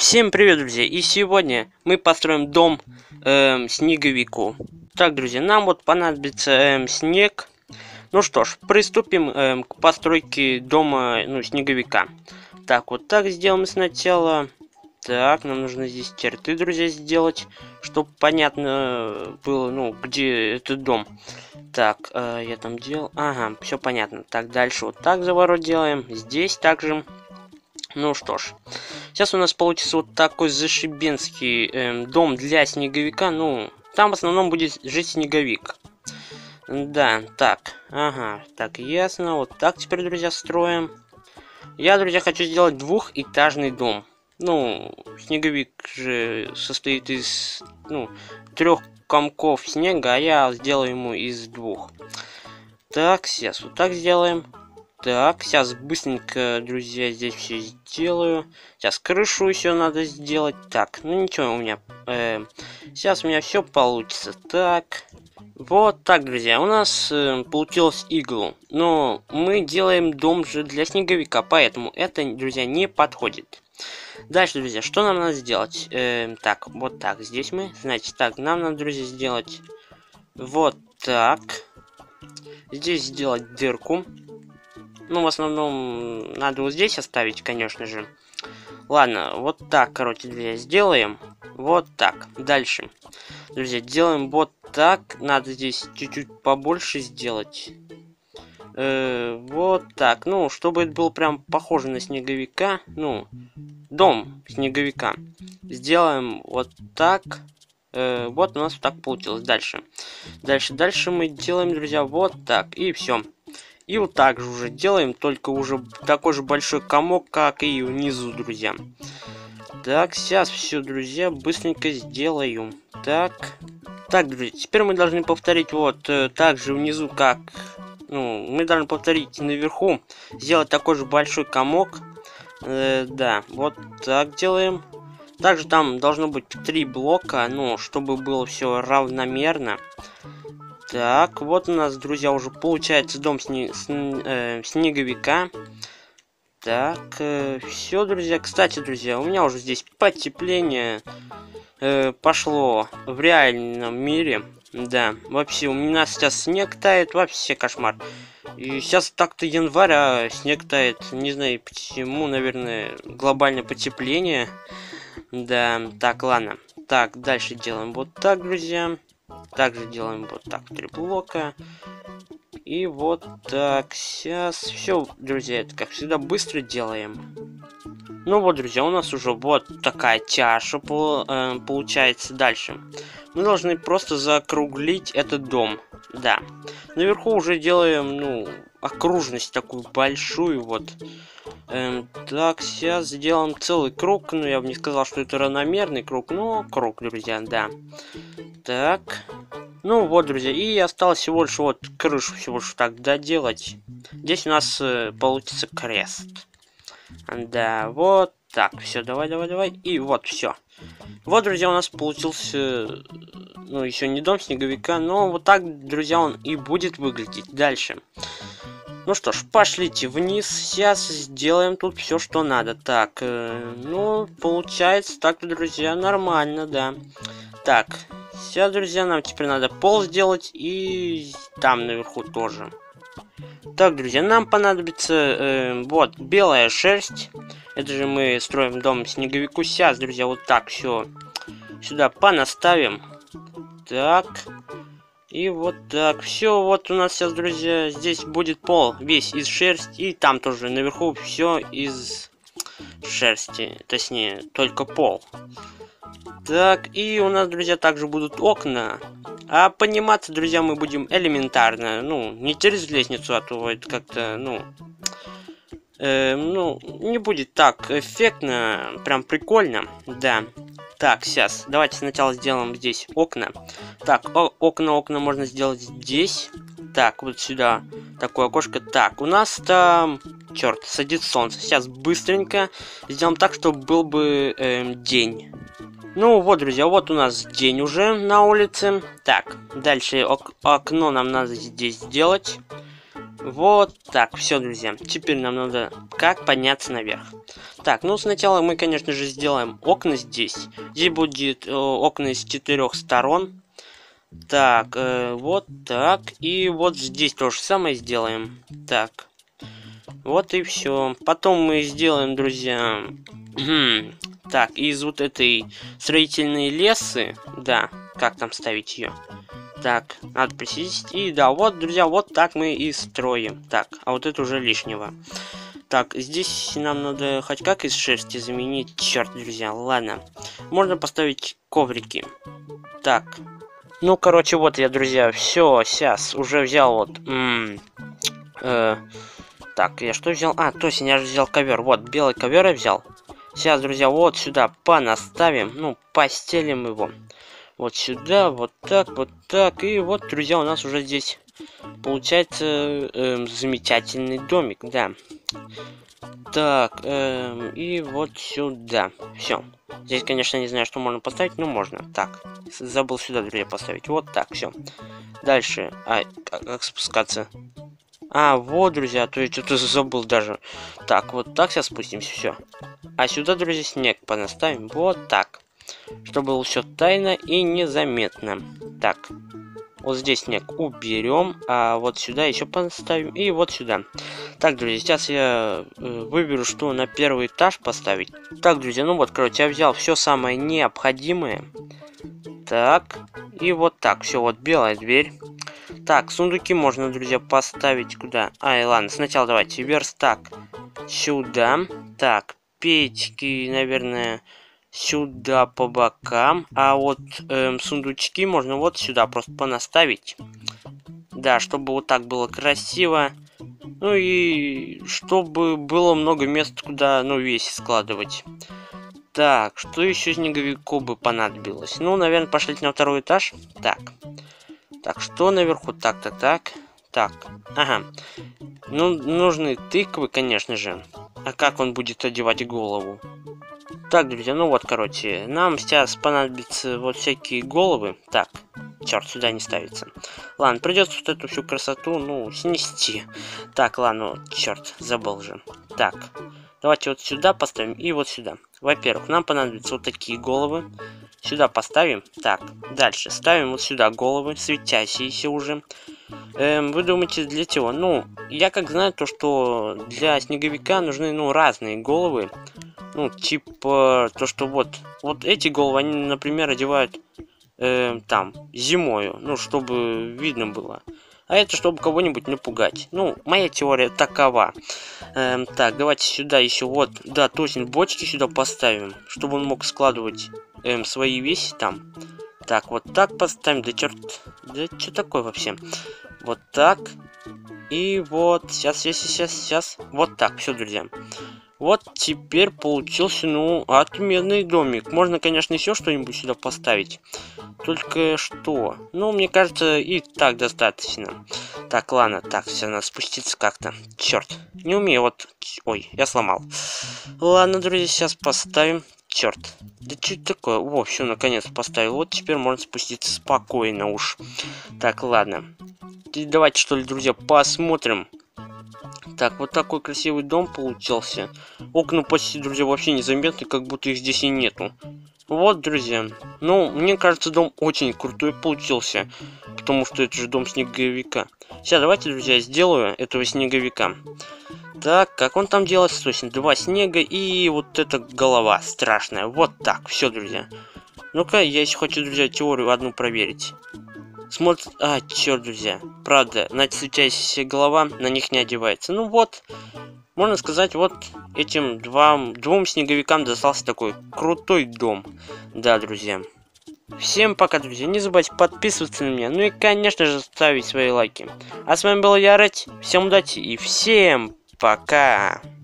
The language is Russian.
Всем привет, друзья! И сегодня мы построим дом снеговику. Так, друзья, нам вот понадобится снег. Ну что ж, приступим к постройке дома, снеговика. Так, вот так сделаем сначала. Так, нам нужно здесь черты, друзья, сделать, чтобы понятно было, где этот дом. Так, я там делал... Ага, все понятно. Так, дальше вот так заворот делаем. Здесь также... Ну что ж, сейчас у нас получится вот такой зашибенский дом для снеговика. Ну, там в основном будет жить снеговик. Да, так, ага, так, ясно. Вот так теперь, друзья, строим. Я, друзья, хочу сделать двухэтажный дом. Ну, снеговик же состоит из, 3 комков снега, а я сделаю ему из 2. Так, сейчас вот так сделаем. Так, сейчас быстренько, друзья, здесь все сделаю. Сейчас крышу еще надо сделать. Так, ну ничего у меня. Сейчас у меня все получится. Так, вот так, друзья, у нас получилось иглу. Но мы делаем дом же для снеговика, поэтому это, друзья, не подходит. Дальше, друзья, что нам надо сделать? Так, вот так, здесь мы. Значит, так, нам надо, друзья, сделать вот так. Здесь сделать дырку. Ну, в основном, надо вот здесь оставить, конечно же. Ладно, вот так, короче, друзья, сделаем. Вот так. Дальше. Друзья, делаем вот так. Надо здесь чуть-чуть побольше сделать. Вот так. Ну, чтобы это было прям похоже на снеговика. Ну, дом снеговика. Сделаем вот так. Вот у нас вот так получилось. Дальше. Дальше мы делаем, друзья, вот так. И все. И вот так же уже делаем, только уже такой же большой комок, как и внизу, друзья. Так, сейчас все, друзья, быстренько сделаю. Так, друзья, теперь мы должны повторить вот так же внизу, как... Ну, мы должны повторить наверху, сделать такой же большой комок. Да, вот так делаем. Также там должно быть 3 блока, чтобы было все равномерно. Так, вот у нас, друзья, уже получается дом снеговика. Так, все, друзья. Кстати, друзья, у меня уже здесь потепление пошло в реальном мире. Да, вообще, у меня сейчас снег тает, вообще кошмар. И сейчас так-то январь, а снег тает. Не знаю почему, наверное, глобальное потепление. Да, так, ладно. Так, дальше делаем вот так, друзья. Также делаем вот так 3 блока. И вот так. Сейчас все, друзья, это как всегда быстро делаем. Ну вот, друзья, у нас уже вот такая чаша получается. Дальше мы должны просто закруглить этот дом. Да. Наверху уже делаем, окружность такую большую вот. Так, сейчас сделаем целый круг. Ну, я бы не сказал, что это равномерный круг, но круг, друзья, да. Так. Ну вот, друзья, и осталось всего лишь вот крышу всего лишь так доделать. Здесь у нас получится крест. Да, вот так. Все, давай. И вот, все. Вот, друзья, у нас получился, еще не дом снеговика, но вот так, друзья, он и будет выглядеть. Дальше. Ну что ж, пошлите вниз. Сейчас сделаем тут все, что надо. Так, получается так-то, друзья, нормально, да. Так, сейчас, друзья, нам теперь надо пол сделать и там наверху тоже. Так, друзья, нам понадобится вот белая шерсть. Это же мы строим дом снеговику. Сейчас, друзья, вот так все сюда понаставим. Так. И вот так. Все, вот у нас сейчас, друзья, здесь будет пол весь из шерсти. И там тоже наверху все из шерсти. Точнее, только пол. Так, и у нас, друзья, также будут окна. А подниматься, друзья, мы будем элементарно. Не через лестницу, а то это как-то, не будет так эффектно, прям прикольно, да. Так, сейчас, давайте сначала сделаем здесь окна. Так, окна можно сделать здесь. Так, вот сюда такое окошко. Так, у нас там, черт, садится солнце. Сейчас быстренько сделаем так, чтобы был бы день. Ну вот, друзья, вот у нас день уже на улице. Так, дальше окно нам надо здесь сделать. Вот так, все, друзья. Теперь нам надо как подняться наверх. Так, ну сначала мы, конечно же, сделаем окна здесь. Здесь будет окна с 4 сторон. Так, вот так. И вот здесь то же самое сделаем. Так. Вот и все. Потом мы сделаем, друзья... Так, из вот этой строительной лесы... Да, как там ставить ее? Так, надо присесть. И да, вот, друзья, вот так мы и строим. Так, а вот это уже лишнего. Так, здесь нам надо хоть как из шерсти заменить. Черт, друзья, ладно. Можно поставить коврики. Так. Ну, короче, вот я, друзья, все, сейчас уже взял вот... Так, я что взял? А, точно, я же взял ковер. Вот, белый ковер я взял. Сейчас, друзья, вот сюда понаставим. Ну, постелим его. Вот сюда, вот так, вот так. И вот, друзья, у нас уже здесь получается замечательный домик, да. Так, и вот сюда. Все. Здесь, конечно, не знаю, что можно поставить, но можно. Так, забыл сюда, друзья, поставить. Вот так, все. Дальше. А, как спускаться? А, вот, друзья, то я что-то забыл даже. Так, вот так сейчас спустимся, все. А сюда, друзья, снег понаставим. Вот так. Чтобы было все тайно и незаметно. Так. Вот здесь снег уберем, а вот сюда еще поставим, и вот сюда. Так, друзья, сейчас я выберу, что на первый этаж поставить. Так, друзья, ну вот, короче, я взял все самое необходимое. Так, и вот так, все, вот белая дверь. Так, сундуки можно, друзья, поставить куда? Ай, ладно, сначала давайте верстак сюда. Так, печки, наверное... Сюда по бокам, а вот сундучки можно вот сюда просто понаставить. Да, чтобы вот так было красиво. Ну и чтобы было много мест, куда, ну, вещи складывать. Так, что еще снеговику бы понадобилось? Ну, наверное, пошлите на второй этаж. Так. Так, что наверху? Так. Так, ага. Ну, нужны тыквы, конечно же. А как он будет одевать голову? Так, друзья, ну вот, короче, нам сейчас понадобятся вот всякие головы. Так, черт, сюда не ставится. Ладно, придется вот эту всю красоту, ну, снести. Так, ладно, черт, забыл же. Так, давайте вот сюда поставим и вот сюда. Во-первых, нам понадобятся вот такие головы. Сюда поставим. Так, дальше ставим вот сюда головы, светящиеся уже. Вы думаете, для чего? Ну, я как знаю то, что для снеговика нужны, ну, разные головы. Ну, типа, то, что вот эти головы, они, например, одевают там, зимою, ну, чтобы видно было. А это, чтобы кого-нибудь напугать. Ну, моя теория такова. Так, давайте сюда еще вот, да, точно, бочки сюда поставим, чтобы он мог складывать свои вещи там. Так, вот так поставим, да черт, да что такое вообще? Вот так. И вот, сейчас. Вот так, все, друзья. Вот теперь получился, ну, отменный домик. Можно, конечно, еще что-нибудь сюда поставить. Только что? Ну, мне кажется, и так достаточно. Так, ладно, так, все, надо спуститься как-то. Черт, не умею, вот... Ой, я сломал. Ладно, друзья, сейчас поставим. Черт. Да что это такое? О, все, наконец поставил. Вот теперь можно спуститься спокойно уж. Так, ладно. Давайте, что ли, друзья, посмотрим. Так, вот такой красивый дом получился. Окна почти, друзья, вообще незаметны, как будто их здесь и нету. Вот, друзья. Ну, мне кажется, дом очень крутой получился. Потому что это же дом снеговика. Сейчас, давайте, друзья, сделаю этого снеговика. Так, как он там делается? Точно, 2 снега и вот эта голова страшная. Вот так, все, друзья. Ну-ка, я еще хочу, друзья, теорию одну проверить. Смотрит... А, черт, друзья. Правда, на светящаяся голова на них не одевается. Ну вот, можно сказать, вот этим двум снеговикам достался такой крутой дом. Да, друзья. Всем пока, друзья. Не забывайте подписываться на меня. Ну и, конечно же, ставить свои лайки. А с вами был я, Ред. Всем удачи и всем пока.